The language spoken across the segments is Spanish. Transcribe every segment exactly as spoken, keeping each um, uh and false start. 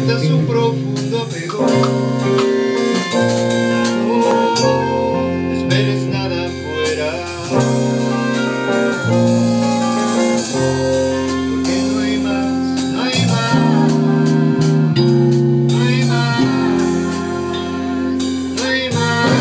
sientas un profundo apego. No esperes nada afuera, porque no hay más, no hay más, no hay más, no hay más.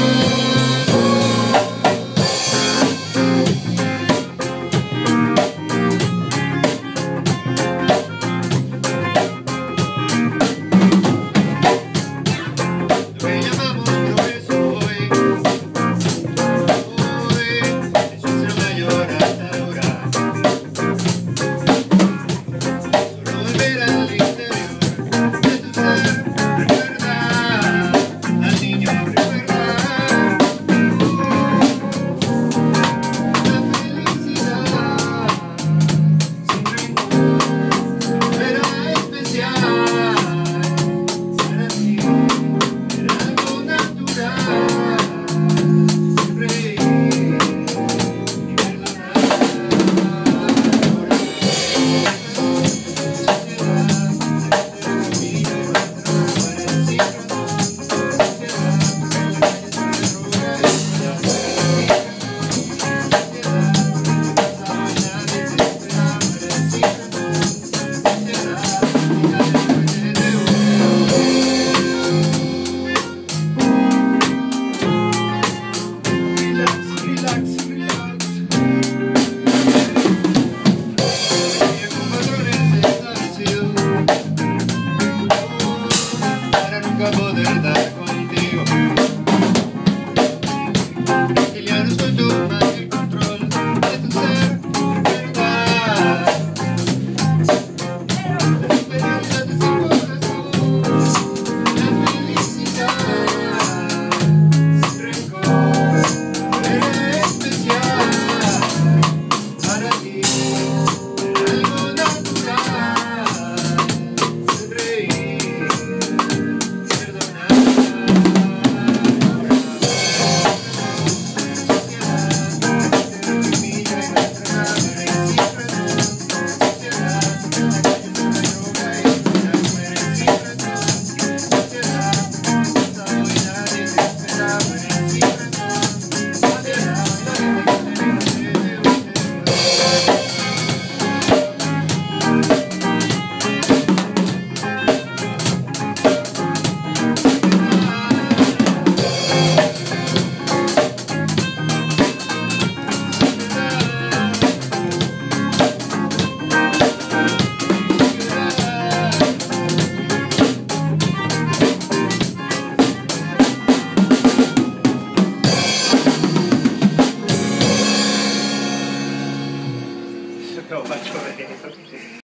Poder dar contigo, que ya no estoy tomando el control de tu ser, verdad. La esperanza de ese corazón, la felicidad, sin rencor, eres especial para ti, algo natural, sonreír. No, macho,